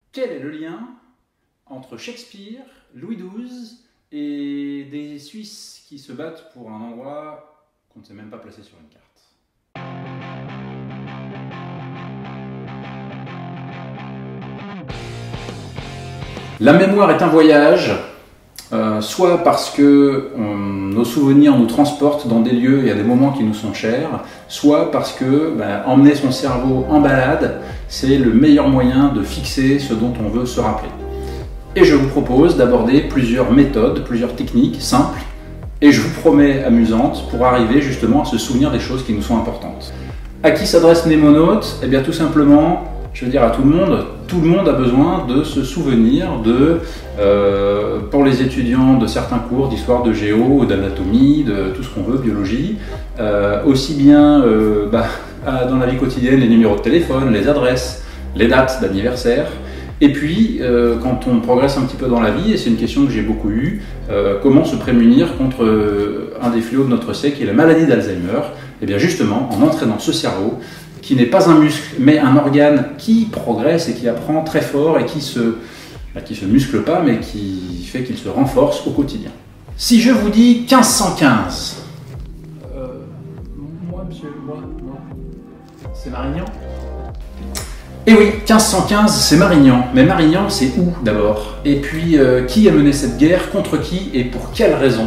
Quel est le lien entre Shakespeare, Louis XII et des Suisses qui se battent pour un endroit qu'on ne sait même pas placer sur une carte? La mémoire est un voyage, soit parce que nos souvenirs nous transportent dans des lieux et à des moments qui nous sont chers, soit parce que emmener son cerveau en balade, c'est le meilleur moyen de fixer ce dont on veut se rappeler. Et je vous propose d'aborder plusieurs méthodes, plusieurs techniques simples, et je vous promets amusantes, pour arriver justement à se souvenir des choses qui nous sont importantes. À qui s'adresse Mnémonautes? Eh bien tout simplement, je veux dire à tout le monde a besoin de se souvenir pour les étudiants de certains cours d'histoire, de géo, d'anatomie, de tout ce qu'on veut, biologie, aussi bien dans la vie quotidienne, les numéros de téléphone, les adresses, les dates d'anniversaire. Et puis, quand on progresse un petit peu dans la vie, et c'est une question que j'ai beaucoup eue, comment se prémunir contre un des fléaux de notre siècle, qui est la maladie d'Alzheimer? Et bien justement, en entraînant ce cerveau, qui n'est pas un muscle, mais un organe qui progresse et qui apprend très fort et qui se muscle pas, mais qui fait qu'il se renforce au quotidien. Si je vous dis 1515, moi, non, c'est Marignan? Eh oui, 1515, c'est Marignan. Mais Marignan, c'est où d'abord? Et puis, qui a mené cette guerre? Contre qui? Et pour quelles raisons?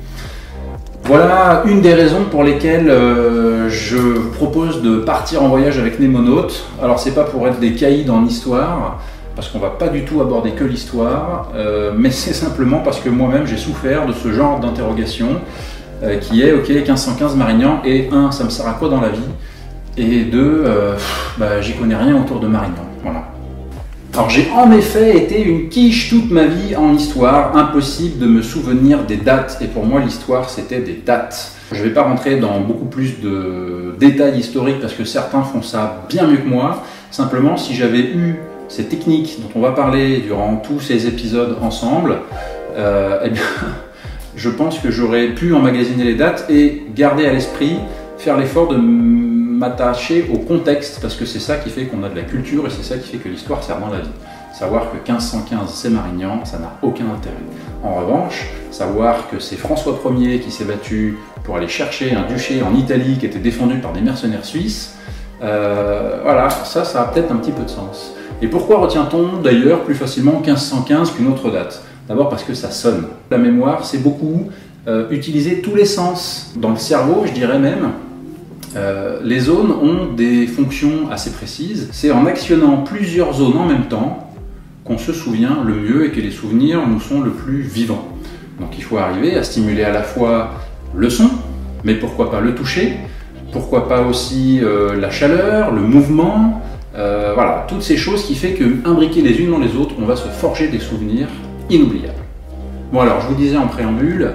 Voilà une des raisons pour lesquelles je vous propose de partir en voyage avec Mnémonautes. Alors, c'est pas pour être des caïds en histoire, parce qu'on va pas du tout aborder que l'histoire, mais c'est simplement parce que moi-même j'ai souffert de ce genre d'interrogation qui est, ok, 1515 Marignan, et un, ça me sert à quoi dans la vie? Et deux, j'y connais rien autour de Marignan. Voilà. Alors j'ai en effet été une quiche toute ma vie en histoire, impossible de me souvenir des dates, et pour moi l'histoire c'était des dates. Je ne vais pas rentrer dans beaucoup plus de détails historiques parce que certains font ça bien mieux que moi. Simplement, si j'avais eu ces techniques dont on va parler durant tous ces épisodes ensemble, eh bien, je pense que j'aurais pu emmagasiner les dates et garder à l'esprit, faire l'effort de m'attacher au contexte, parce que c'est ça qui fait qu'on a de la culture et c'est ça qui fait que l'histoire sert dans la vie. Savoir que 1515 c'est Marignan, ça n'a aucun intérêt. En revanche, savoir que c'est François Ier qui s'est battu pour aller chercher un duché en Italie qui était défendu par des mercenaires suisses, voilà, ça a peut-être un petit peu de sens. Et pourquoi retient-on d'ailleurs plus facilement 1515 qu'une autre date? D'abord parce que ça sonne. La mémoire, c'est beaucoup utiliser tous les sens. Dans le cerveau, je dirais même, les zones ont des fonctions assez précises. C'est en actionnant plusieurs zones en même temps qu'on se souvient le mieux et que les souvenirs nous sont le plus vivants. Donc il faut arriver à stimuler à la fois le son, mais pourquoi pas le toucher, pourquoi pas aussi la chaleur, le mouvement, voilà, toutes ces choses qui font que, imbriquées les unes dans les autres, on va se forger des souvenirs inoubliables. Bon alors, je vous disais en préambule,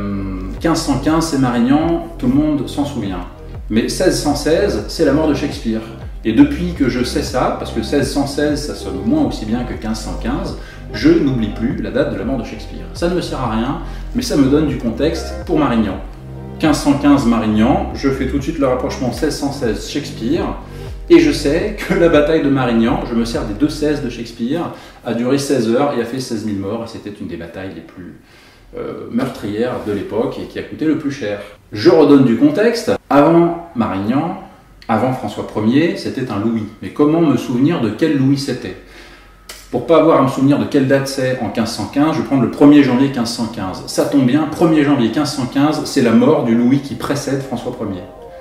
1515 c'est Marignan, tout le monde s'en souvient. Mais 1616, c'est la mort de Shakespeare. Et depuis que je sais ça, parce que 1616, ça sonne moins aussi bien que 1515, je n'oublie plus la date de la mort de Shakespeare. Ça ne me sert à rien, mais ça me donne du contexte pour Marignan. 1515 Marignan, je fais tout de suite le rapprochement 1616 Shakespeare, et je sais que la bataille de Marignan, je me sers des deux 16 de Shakespeare, a duré 16 heures et a fait 16 000 morts, et c'était une des batailles les plus meurtrière de l'époque et qui a coûté le plus cher. Je redonne du contexte. Avant Marignan, avant François Ier, c'était un Louis. Mais comment me souvenir de quel Louis c'était? Pour pas avoir à me souvenir de quelle date c'est en 1515, je vais prendre le 1er janvier 1515. Ça tombe bien, 1er janvier 1515, c'est la mort du Louis qui précède François Ier.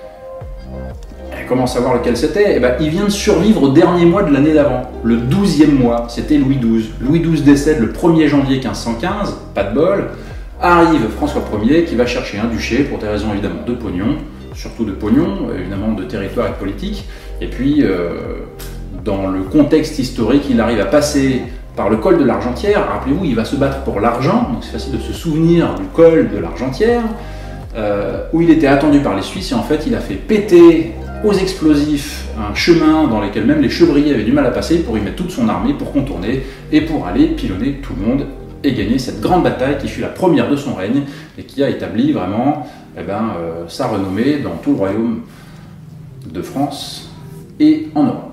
Et comment savoir lequel c'était? Eh ben, il vient de survivre au dernier mois de l'année d'avant, le 12e mois, c'était Louis XII. Louis XII décède le 1er janvier 1515, pas de bol. Arrive François Ier qui va chercher un duché pour des raisons évidemment de pognon, surtout de pognon, évidemment de territoire et de politique. Et puis, dans le contexte historique, il arrive à passer par le col de l'Argentière. Rappelez-vous, il va se battre pour l'argent, donc c'est facile de se souvenir du col de l'Argentière, où il était attendu par les Suisses, et en fait il a fait péter aux explosifs un chemin dans lequel même les chevriers avaient du mal à passer pour y mettre toute son armée, pour contourner et pour aller pilonner tout le monde et gagner cette grande bataille qui fut la première de son règne et qui a établi vraiment sa renommée dans tout le royaume de France et en Europe.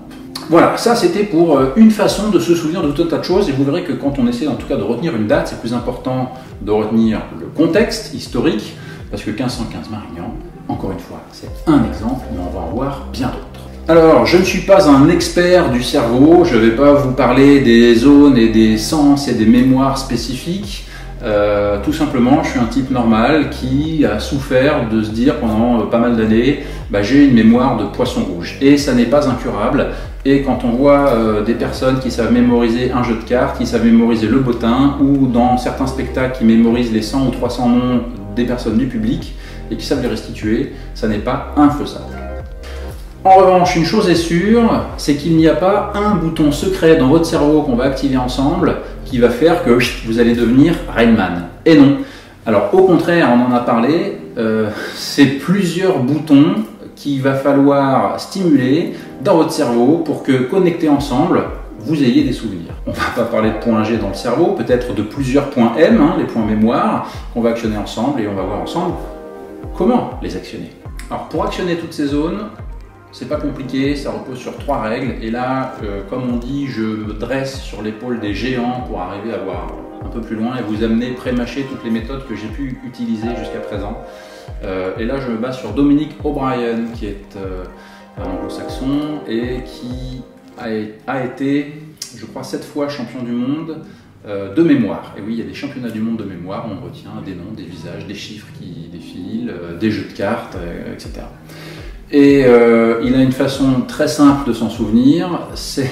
Voilà, ça c'était pour une façon de se souvenir de tout un tas de choses, et vous verrez que quand on essaie en tout cas de retenir une date, c'est plus important de retenir le contexte historique, parce que 1515 Marignan, encore une fois, c'est un exemple, mais on va en voir bien d'autres. Alors, je ne suis pas un expert du cerveau, je ne vais pas vous parler des zones et des sens et des mémoires spécifiques. Tout simplement, je suis un type normal qui a souffert de se dire pendant pas mal d'années, j'ai une mémoire de poisson rouge. Et ça n'est pas incurable. Et quand on voit des personnes qui savent mémoriser un jeu de cartes, qui savent mémoriser le bottin, ou dans certains spectacles qui mémorisent les 100 ou 300 noms des personnes du public, et qui savent les restituer, ça n'est pas infaisable. En revanche, une chose est sûre, c'est qu'il n'y a pas un bouton secret dans votre cerveau qu'on va activer ensemble qui va faire que vous allez devenir Rain Man. Et non. Alors au contraire, on en a parlé, c'est plusieurs boutons qu'il va falloir stimuler dans votre cerveau pour que, connectés ensemble, vous ayez des souvenirs. On ne va pas parler de points G dans le cerveau, peut-être de plusieurs points M, les points mémoire, qu'on va actionner ensemble, et on va voir ensemble comment les actionner. Alors pour actionner toutes ces zones, c'est pas compliqué, ça repose sur 3 règles, et là, comme on dit, je me dresse sur l'épaule des géants pour arriver à voir un peu plus loin et vous amener pré-mâcher toutes les méthodes que j'ai pu utiliser jusqu'à présent. Et là, je me base sur Dominic O'Brien, qui est un anglo-saxon et qui a été, je crois, 7 fois champion du monde de mémoire. Et oui, il y a des championnats du monde de mémoire, on retient des noms, des visages, des chiffres qui défilent, des jeux de cartes, etc. Et il a une façon très simple de s'en souvenir, c'est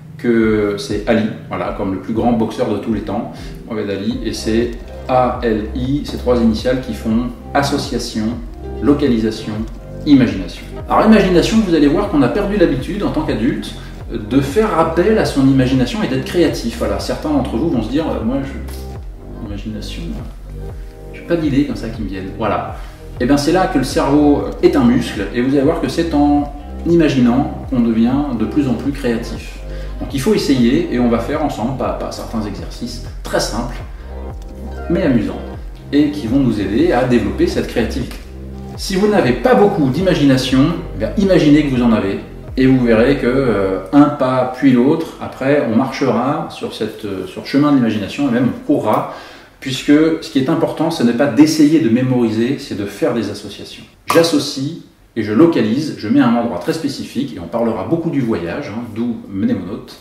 Ali, voilà, comme le plus grand boxeur de tous les temps, Mohamed Ali, et c'est ALI, ces 3 initiales qui font association, localisation, imagination. Alors imagination, vous allez voir qu'on a perdu l'habitude en tant qu'adulte de faire appel à son imagination et d'être créatif. Voilà, certains d'entre vous vont se dire, moi, imagination, je n'ai pas d'idées comme ça qui me viennent. Voilà. Et bien c'est là que le cerveau est un muscle, et vous allez voir que c'est en imaginant qu'on devient de plus en plus créatif. Donc il faut essayer, et on va faire ensemble, pas à pas, certains exercices très simples, mais amusants, et qui vont nous aider à développer cette créativité. Si vous n'avez pas beaucoup d'imagination, imaginez que vous en avez, et vous verrez que un pas puis l'autre, après on marchera sur le chemin de l'imagination, et même on courra, puisque ce qui est important, ce n'est pas d'essayer de mémoriser, c'est de faire des associations. J'associe et je localise, je mets un endroit très spécifique, et on parlera beaucoup du voyage, d'où Mnémonautes,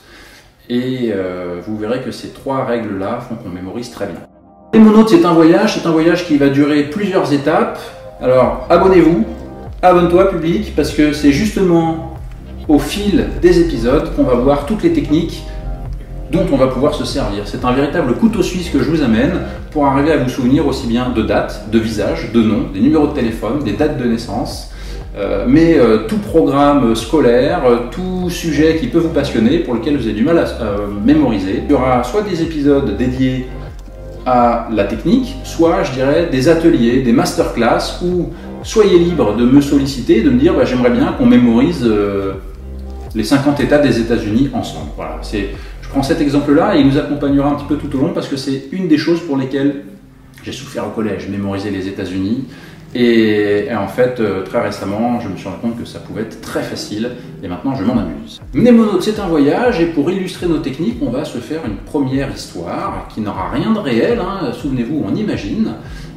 et vous verrez que ces 3 règles-là font qu'on mémorise très bien. Mnémonautes, c'est un voyage qui va durer plusieurs étapes. Alors abonnez-vous, abonne-toi public, parce que c'est justement au fil des épisodes qu'on va voir toutes les techniques dont on va pouvoir se servir. C'est un véritable couteau suisse que je vous amène pour arriver à vous souvenir aussi bien de dates, de visages, de noms, des numéros de téléphone, des dates de naissance, mais tout programme scolaire, tout sujet qui peut vous passionner, pour lequel vous avez du mal à mémoriser. Il y aura soit des épisodes dédiés à la technique, soit je dirais des ateliers, des masterclass, où soyez libre de me solliciter, de me dire j'aimerais bien qu'on mémorise les 50 États des États-Unis ensemble. Voilà, je prends cet exemple-là et il nous accompagnera un petit peu tout au long, parce que c'est une des choses pour lesquelles j'ai souffert au collège, mémoriser les États-Unis. Et en fait, très récemment, je me suis rendu compte que ça pouvait être très facile, et maintenant je m'en amuse. Mnémonautes, c'est un voyage, et pour illustrer nos techniques, on va se faire une première histoire qui n'aura rien de réel, souvenez-vous, on imagine,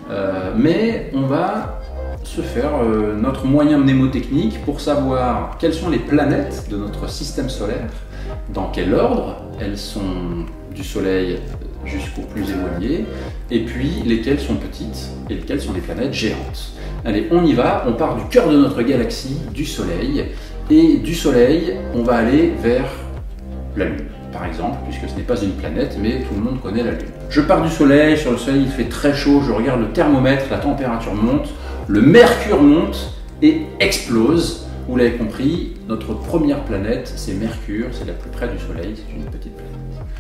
mais on va se faire notre moyen mnémotechnique pour savoir quelles sont les planètes de notre système solaire, dans quel ordre elles sont du Soleil jusqu'au plus éloigné, et puis lesquelles sont petites et lesquelles sont des planètes géantes. Allez, on y va, on part du cœur de notre galaxie, du Soleil, et du Soleil, on va aller vers la Lune, par exemple, puisque ce n'est pas une planète, mais tout le monde connaît la Lune. Je pars du Soleil, sur le Soleil il fait très chaud, je regarde le thermomètre, la température monte, le mercure monte et explose. Vous l'avez compris, notre première planète, c'est Mercure, c'est la plus près du Soleil, c'est une petite planète.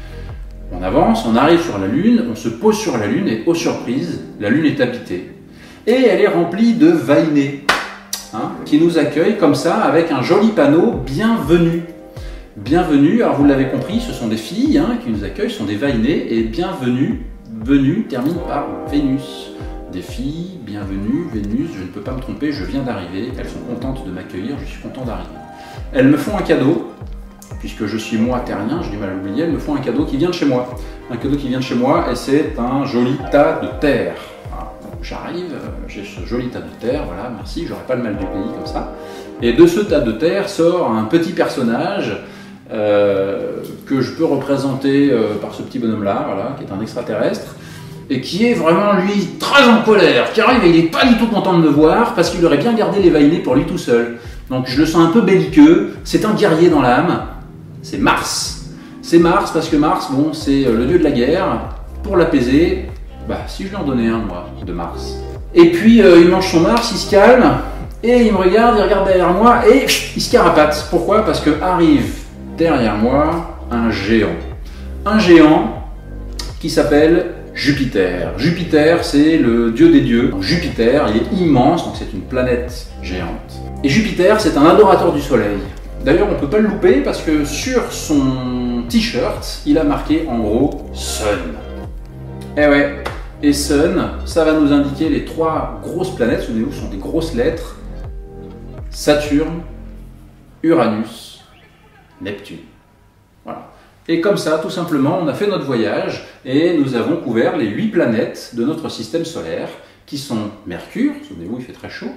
On avance, on arrive sur la Lune, on se pose sur la Lune, et aux surprises, la Lune est habitée. Et elle est remplie de vainés, qui nous accueillent comme ça, avec un joli panneau « Bienvenue ». Bienvenue, alors vous l'avez compris, ce sont des filles qui nous accueillent, ce sont des vainés, et bienvenue, venue termine par Vénus. Des filles, bienvenue, Vénus, je ne peux pas me tromper, je viens d'arriver, elles sont contentes de m'accueillir, je suis content d'arriver. Elles me font un cadeau, puisque je suis moi terrien, j'ai du mal à l'oublier, elles me font un cadeau qui vient de chez moi. Un cadeau qui vient de chez moi, et c'est un joli tas de terre. J'arrive, j'ai ce joli tas de terre, voilà, merci, j'aurai pas le mal du pays comme ça. Et de ce tas de terre sort un petit personnage que je peux représenter par ce petit bonhomme-là, voilà, qui est un extraterrestre, et qui est vraiment, lui, très en colère, qui arrive et il n'est pas du tout content de me voir, parce qu'il aurait bien gardé les vainés pour lui tout seul. Donc je le sens un peu belliqueux, c'est un guerrier dans l'âme, c'est Mars. C'est Mars parce que Mars, bon, c'est le dieu de la guerre. Pour l'apaiser, bah, si je lui en donnais un, moi, de Mars. Et puis, il mange son Mars, il se calme, et il me regarde, il regarde derrière moi, et il se carapate. Pourquoi? Parce que arrive derrière moi un géant. Un géant qui s'appelle Jupiter. Jupiter, c'est le dieu des dieux. Donc, Jupiter, il est immense, donc c'est une planète géante. Et Jupiter, c'est un adorateur du soleil. D'ailleurs, on ne peut pas le louper parce que sur son t-shirt, il a marqué en gros Sun. Eh ouais. Et Sun, ça va nous indiquer les 3 grosses planètes, souvenez-vous, ce sont des grosses lettres. Saturne, Uranus, Neptune. Voilà. Et comme ça, tout simplement, on a fait notre voyage et nous avons couvert les 8 planètes de notre système solaire, qui sont Mercure, souvenez-vous, il fait très chaud,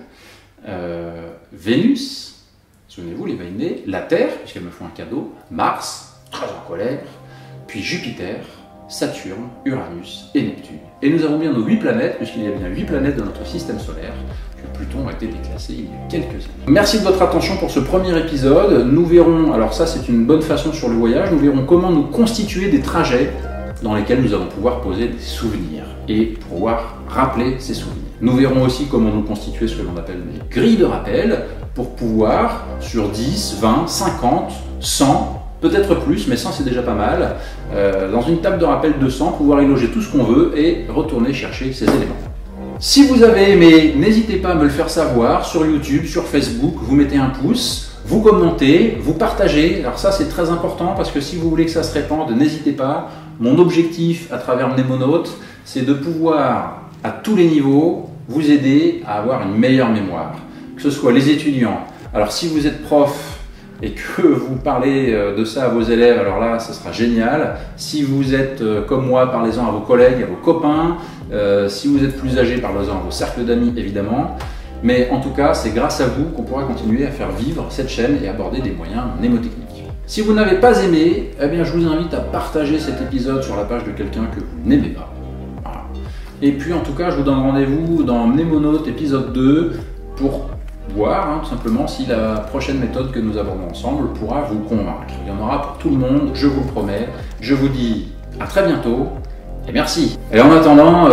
Vénus, souvenez-vous, les vainés, la Terre, puisqu'elles me font un cadeau, Mars, très en colère, puis Jupiter, Saturne, Uranus et Neptune. Et nous avons bien nos 8 planètes, puisqu'il y a bien 8 planètes dans notre système solaire, que Pluton a été déclassé il y a quelques années. Merci de votre attention pour ce premier épisode. Nous verrons, alors ça c'est une bonne façon sur le voyage, nous verrons comment nous constituer des trajets dans lesquels nous allons pouvoir poser des souvenirs et pouvoir rappeler ces souvenirs. Nous verrons aussi comment nous constituer ce que l'on appelle des grilles de rappel pour pouvoir, sur 10, 20, 50, 100, peut-être plus, mais 100 c'est déjà pas mal, dans une table de rappel de 100, pouvoir y loger tout ce qu'on veut et retourner chercher ces éléments. Si vous avez aimé, n'hésitez pas à me le faire savoir sur YouTube, sur Facebook, vous mettez un pouce, vous commentez, vous partagez. Alors ça c'est très important parce que si vous voulez que ça se répande, n'hésitez pas. Mon objectif à travers Mnémonautes, c'est de pouvoir à tous les niveaux vous aider à avoir une meilleure mémoire. Que ce soit les étudiants. Alors si vous êtes prof et que vous parlez de ça à vos élèves, alors là, ça sera génial. Si vous êtes comme moi, parlez-en à vos collègues, à vos copains. Si vous êtes plus âgés, parlez-en à vos cercles d'amis, évidemment. Mais en tout cas, c'est grâce à vous qu'on pourra continuer à faire vivre cette chaîne et aborder des moyens mnémotechniques. Si vous n'avez pas aimé, eh bien, je vous invite à partager cet épisode sur la page de quelqu'un que vous n'aimez pas. Voilà. Et puis, en tout cas, je vous donne rendez-vous dans Mnémonautes épisode 2 pour voir tout simplement si la prochaine méthode que nous abordons ensemble pourra vous convaincre. Il y en aura pour tout le monde, je vous le promets. Je vous dis à très bientôt et merci. Et en attendant,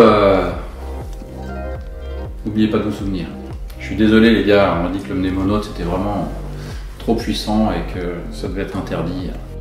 n'oubliez pas de vous souvenir. Je suis désolé les gars, on m'a dit que le Mnémonautes c'était vraiment trop puissant et que ça devait être interdit.